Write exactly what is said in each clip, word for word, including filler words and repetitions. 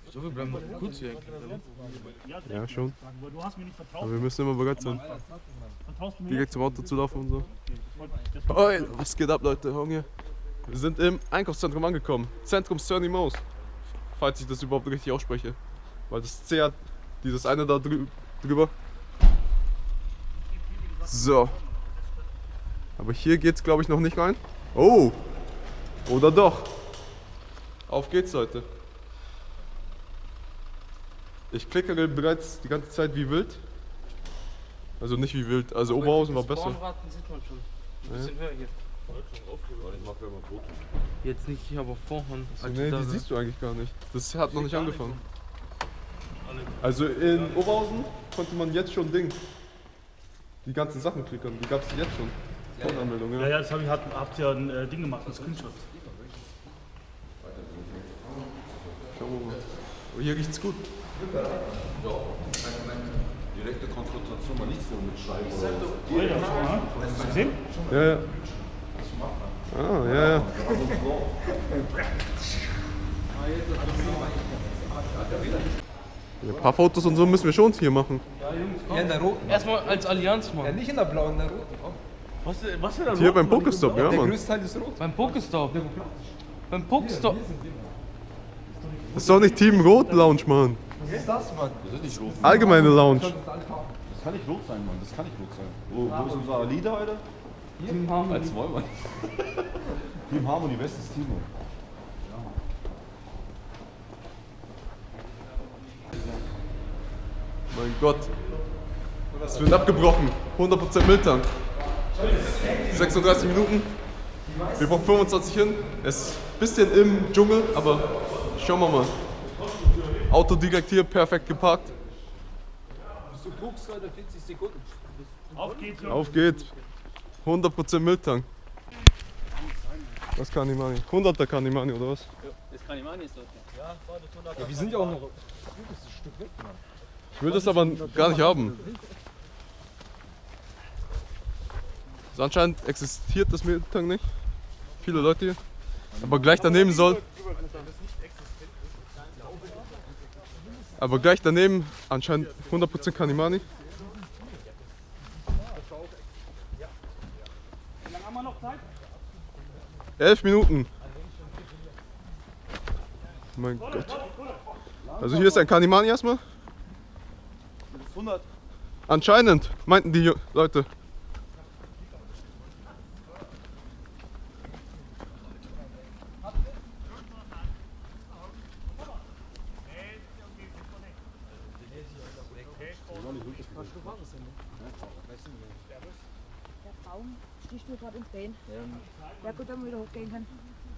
So, wir bleiben noch kurz hier. Ja, schon. Aber wir müssen immer bereit sein. Direkt zum Auto zu laufen und so. Oi, was geht ab, Leute? Hunger. Wir sind im Einkaufszentrum angekommen. Zentrum Sunny Mouse. Falls ich das überhaupt richtig ausspreche. Weil das C hat dieses eine da drü drüber. So. Aber hier geht's, glaube ich, noch nicht rein. Oh! Oder doch? Auf geht's, Leute. Ich klickere bereits die ganze Zeit wie wild. Also nicht wie wild, also aber Oberhausen war besser. Spornraten sieht man schon. Ein bisschen ja. höher hier. Jetzt nicht, aber vorhin. Also nee, die siehst du eigentlich gar nicht. Das hat noch nicht angefangen. Also in Oberhausen konnte man jetzt schon Ding. Die ganzen Sachen klickern, die gab es jetzt schon. Tonanmeldung, ja. Ja, ja, das hab ich, habt, habt ihr ein äh, Ding gemacht, ein Screenshot. Schauen wir mal. Aber hier riecht's gut. Ja, direkte Konfrontation, mal nicht so mit Scheiben. Oh, ja, schau mal. Hast du es gesehen? Ja, ja. Ah, ja, ja. Ja, ein paar Fotos und so müssen wir schon hier machen. Ja, in der roten. Erstmal als Allianz, Mann. Ja, nicht in der blauen, in der roten. Was, was ist denn da Hier beim Pokestop, ja, Der Mann. größte Teil ist rot. Beim Pokestop. Beim Pokestop. Das ist doch nicht Team Rot Lounge, Mann. Was ist das, Mann? Das ist nicht rot. Allgemeine Lounge. Das kann nicht rot sein, Mann. Das kann nicht rot sein. Wo, wo ist unser Leader, Alter? Team Harmony. Als Wollmann. Team Harmony, bestes Team. Mein Gott. Es wird abgebrochen. hundert Prozent Mülltank. sechsunddreißig Minuten. Wir brauchen fünfundzwanzig hin. Es ist ein bisschen im Dschungel, aber schauen wir mal. Auto direkt hier, perfekt geparkt. Du guckst, Leute, vierzig Sekunden. Auf geht's, Jungs. Auf geht's. hundert Prozent Mülltank. Was Kanimani? hunderter Kanimani oder was? Das kann ich mal nicht, Leute. Ja, wir sind ja auch noch ein gutes Stück weg, Mann. Ich will das aber gar nicht haben. Also anscheinend existiert das Mülltank nicht. Viele Leute hier. Aber gleich daneben soll. Aber gleich daneben anscheinend hundert Prozent Kanimani. Wie lange haben wir noch Zeit? elf Minuten. Mein Gott. Also hier ist ein Kanimani erstmal. hundert. Anscheinend, meinten die Leute. Der Baum sticht mir gerade ins Bein. Ja gut, dann wir wieder hochgehen können.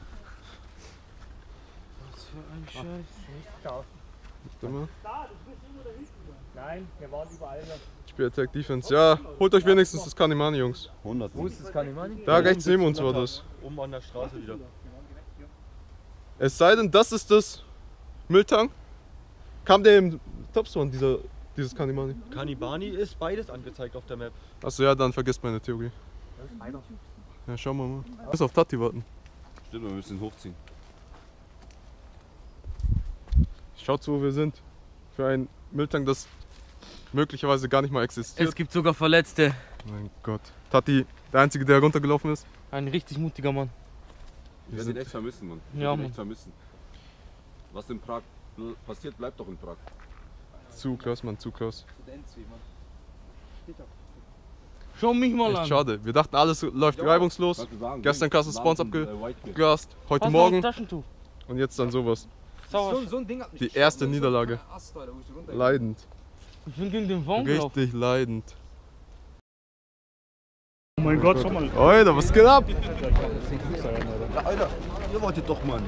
Was für ein Scheiß. Stimme. Nein, wir waren überall. Spiel Attack Defense. Ja, holt euch wenigstens das Kanimani, Jungs. hundert. Wo ist das Kanimani? Da rechts neben uns war das. Oben an der Straße wieder. Es sei denn, das ist das Mülltank. Kam der im Topspawn, dieser dieses Kanimani? Kanibani ist beides angezeigt auf der Map. Achso, ja, dann vergisst meine Theorie. Ja, schauen wir mal. Wir müssen auf Tati warten. Stimmt, wir müssen ihn hochziehen. Schaut zu, wo wir sind. Für einen Mülltank, das möglicherweise gar nicht mal existiert. Es gibt sogar Verletzte. Mein Gott. Tati, der Einzige, der runtergelaufen ist. Ein richtig mutiger Mann. Wir werden ihn echt vermissen, Mann. Wir Ja, werden ihn Mann. echt vermissen. Was in Prag passiert, bleibt doch in Prag. Zu close, Mann, zu close. Schau mich mal Echt an. schade. Wir dachten, alles läuft reibungslos. Was wir sagen, Gestern krasse Spawns Wahnsinn, äh, White Bear. abgegast. Heute Pass mal Morgen. aufs Taschentuch. Und jetzt dann sowas. Sauer. So, so ein Ding hat mich Die geschossen, erste so ein Niederlage. Ast, Alter, wo ich runter- Leidend. Ich bin gegen den Baum gelaufen. Richtig leidend. Oh mein Gott, schau mal. Alter, was geht ab? Ja, Alter, ihr wolltet doch, Mann.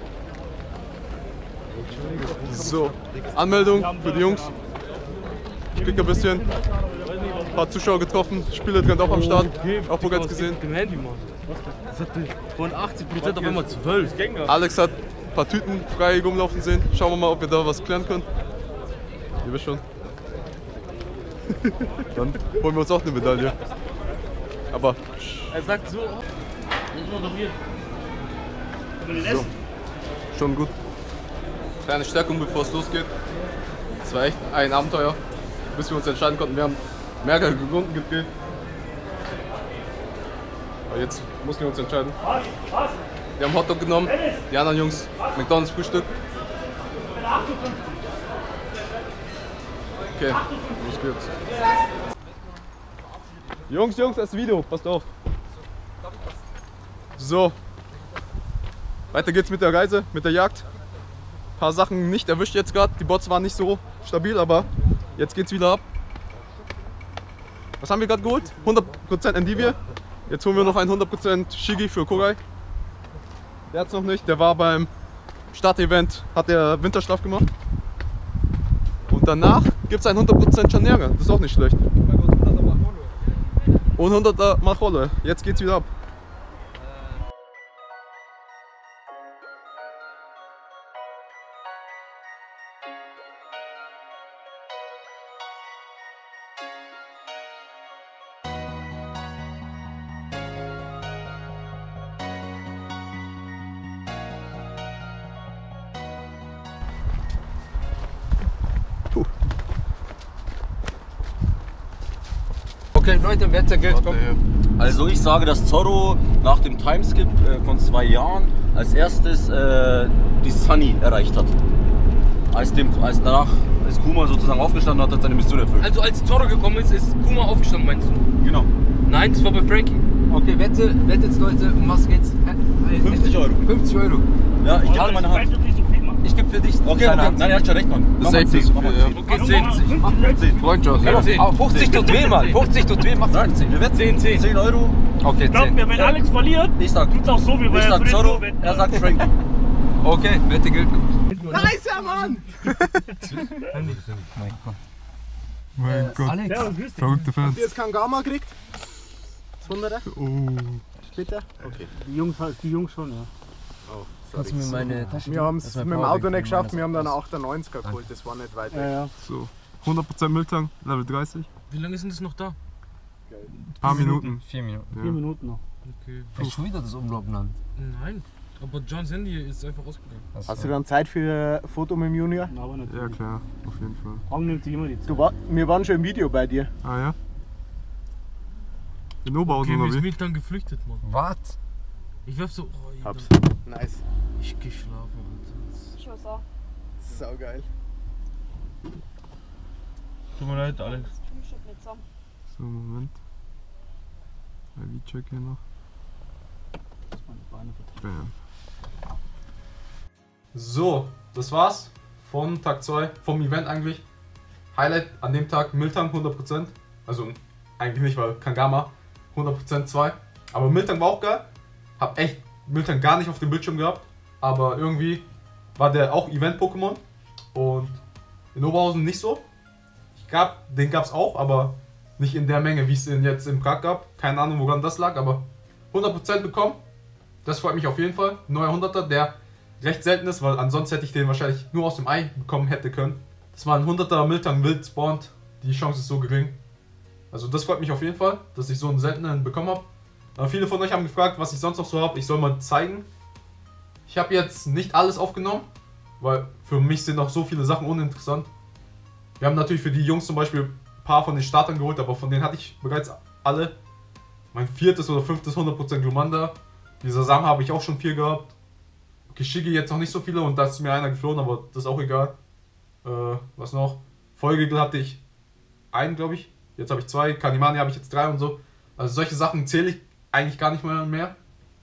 So, Anmeldung für die Jungs. Ich krieg ein bisschen. Ein paar Zuschauer getroffen. Spielertrend auch am Start. Auch bereits gesehen. Dem Handy, Mann. Das hatte von achtzig Prozent auf einmal zwölf. Alex hat ein paar Tüten frei rumlaufen sehen. Schauen wir mal, ob wir da was klären können. Ihr wisst schon. Dann holen wir uns auch eine Medaille. Aber Er sagt so. Ich moderiere. so, schon gut. kleine Stärkung, bevor es losgeht. Es war echt ein Abenteuer, bis wir uns entscheiden konnten. Wir haben mehrere Runden gedreht. Aber jetzt mussten wir uns entscheiden. Wir haben Hotdog genommen, die anderen Jungs McDonald's Frühstück. Okay, los geht's. Jungs, Jungs, das Video, passt auf. So, weiter geht's mit der Reise, mit der Jagd. Ein paar Sachen nicht erwischt jetzt gerade, die Bots waren nicht so stabil, aber jetzt geht's wieder ab. Was haben wir gerade geholt? hundert Prozent Endivie. Jetzt holen wir noch ein hundert Prozent Shigi für Kogai. Der hat's noch nicht, der war beim Start-Event, hat der Winterschlaf gemacht. Und danach gibt's ein hundert Prozent Chanera, das ist auch nicht schlecht. Und hunderter Machole, jetzt geht's wieder ab. Okay, Leute, Wetter gilt. Komm. Also ich sage, dass Zorro nach dem Timeskip äh, von zwei Jahren als erstes äh, die Sunny erreicht hat. Als, dem, als danach ist Kuma sozusagen aufgestanden und hat seine Mission erfüllt. Also als Zorro gekommen ist, ist Kuma aufgestanden, meinst du? Genau. Nein, das war bei Frankie. Okay, Wette, wettet Leute, um was geht's? fünfzig Euro. fünfzig Euro. Ja, ich halte meine Ich weiß Hand. nicht, nicht so viel machen. Ich gebe für dich Okay, deine okay. Hand. Nein, er hat schon recht, Mann. Mach mal Safe zehn, mach mal ist- zehn. Okay, zehn. zehn. Freundschaft. Ja, zehn. Aber fünfzig tut weh, Mann. fünfzig tut weh, mach fünfzig. Wir wetten zehn, zehn. zehn Euro. Okay, Glaub zehn. mir, wenn Alex verliert, Ich sag, tut's auch so wie bei ich sag Fritz Zorro, Wetten. er sagt Frankie. Okay, Wette gilt. Mein Gott, Alex. Ja, grüß dich. verrückte Fans. Jetzt kein Gamma gekriegt? Das Hunderter? Oh. Bitte? Okay. Die Jungs, die Jungs schon, ja. Oh, Kannst du mir meine Tasche wir haben es Das mit ist mein dem Auto Powerbank nicht geschafft, von wir haben dann meiner einen achtundneunziger geholt, das war nicht weit Ja, weg. ja. So, hundert Prozent Mülltank, Level dreißig. Wie lange ist denn das noch da? Ein paar Minuten. Vier Minuten. Vier Minuten noch. Okay. Ist schon wieder das Umlaufland. Nein, aber Johns Handy ist einfach ausgegangen. Hast du dann Zeit für ein Foto mit dem Junior? Na, aber nicht. Ja klar, auf jeden Fall. Frank nimmt sich immer die Zeit. Du war, wir waren schon im Video bei dir. Ah ja? In Oberhausen Okay, mir oder ist wie? Miet dann geflüchtet, Mann. Was? Ich werf so. Oh, ich Hab's. Nice. Ich geh schlafen, Alter. Ich auch so. Saugeil. Tut mir leid, Alex. Ich schon nicht zusammen. So, Moment. I V-Check hier noch. Bam. So, das war's von Tag zwei, vom Event eigentlich. Highlight an dem Tag Miltank hundert Prozent. Also eigentlich nicht, weil Kangama hundert Prozent zwei. Aber Miltank war auch geil. Hab echt Miltank gar nicht auf dem Bildschirm gehabt. Aber irgendwie war der auch Event-Pokémon. Und in Oberhausen nicht so. Ich gab, den gab's auch, aber nicht in der Menge, wie es ihn jetzt in Prag gab. Keine Ahnung, woran das lag, aber hundert Prozent bekommen. Das freut mich auf jeden Fall. Neuer hunderter, der recht selten ist, weil ansonsten hätte ich den wahrscheinlich nur aus dem Ei bekommen hätte können. Das war ein hunderter Miltank wild spawnt. Die Chance ist so gering. Also das freut mich auf jeden Fall, dass ich so einen seltenen bekommen habe. Aber viele von euch haben gefragt, was ich sonst noch so habe. Ich soll mal zeigen. Ich habe jetzt nicht alles aufgenommen, weil für mich sind noch so viele Sachen uninteressant. Wir haben natürlich für die Jungs zum Beispiel ein paar von den Startern geholt, aber von denen hatte ich bereits alle. Mein viertes oder fünftes hundert Prozent Glumanda. Dieser Sam habe ich auch schon vier gehabt. Kishigi jetzt noch nicht so viele und da ist mir einer geflohen, aber das ist auch egal. Äh, was noch? Vollgegel hatte ich einen, glaube ich. Jetzt habe ich zwei. Kanimani habe ich jetzt drei und so. Also solche Sachen zähle ich eigentlich gar nicht mehr. mehr.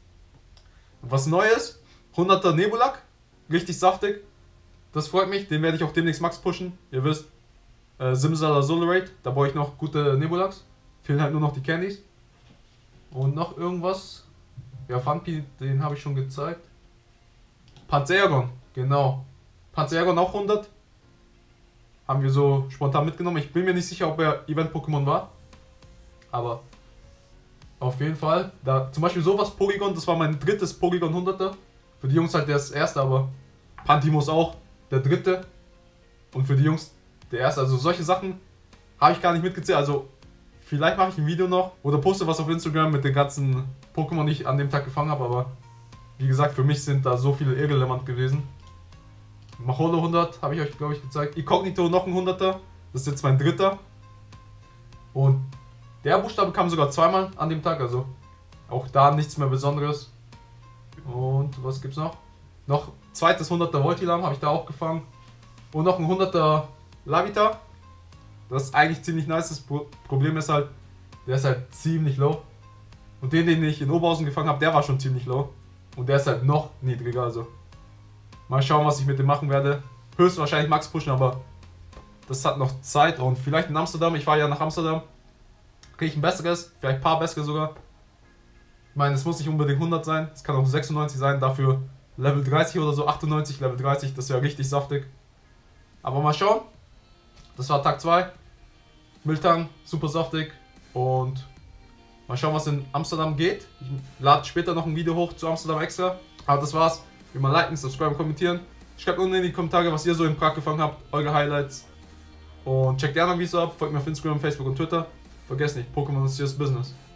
Was Neues? hunderter Nebulak. Richtig saftig. Das freut mich. Den werde ich auch demnächst Max pushen. Ihr wisst, äh, Simsala Solarate. Da brauche ich noch gute Nebulaks. Fehlen halt nur noch die Candies. Und noch irgendwas. Ja, Funky, den habe ich schon gezeigt. Panzergon, genau. Panzergon auch hundert. Haben wir so spontan mitgenommen. Ich bin mir nicht sicher, ob er Event-Pokémon war. Aber auf jeden Fall. Da, zum Beispiel sowas, Porygon, das war mein drittes Porygon hunderter. Für die Jungs halt das erste, aber Pantimos auch der dritte. Und für die Jungs der erste. Also solche Sachen habe ich gar nicht mitgezählt. Also vielleicht mache ich ein Video noch oder poste was auf Instagram mit den ganzen Pokémon, die ich an dem Tag gefangen habe. Aber wie gesagt, für mich sind da so viele irrelevant gewesen. Maholo hundert habe ich euch, glaube ich, gezeigt. Incognito noch ein hunderter. Das ist jetzt mein dritter. Und der Buchstabe kam sogar zweimal an dem Tag, also auch da nichts mehr Besonderes. Und was gibt's noch? Noch zweites hunderter Voltilam habe ich da auch gefangen. Und noch ein hunderter Lavita. Das ist eigentlich ziemlich nice. Das Problem ist halt, der ist halt ziemlich low. Und den, den ich in Oberhausen gefangen habe, der war schon ziemlich low. Und der ist halt noch niedriger, also mal schauen, was ich mit dem machen werde. Höchstwahrscheinlich Max pushen, aber das hat noch Zeit. Und vielleicht in Amsterdam, ich fahre ja nach Amsterdam, kriege ich ein besseres, vielleicht ein paar bessere sogar. Ich meine, es muss nicht unbedingt hundert sein, es kann auch sechsundneunzig sein, dafür Level dreißig oder so, achtundneunzig, Level dreißig, das wäre richtig saftig. Aber mal schauen. Das war Tag zwei. Miltang, super saftig. Und mal schauen, was in Amsterdam geht. Ich lade später noch ein Video hoch zu Amsterdam extra. Aber das war's. Wie immer liken, subscriben, kommentieren. Schreibt unten in die Kommentare, was ihr so in Prag gefangen habt, eure Highlights. Und checkt die anderen Videos ab, folgt mir auf Instagram, Facebook und Twitter. Vergesst nicht, Pokémon ist das Business.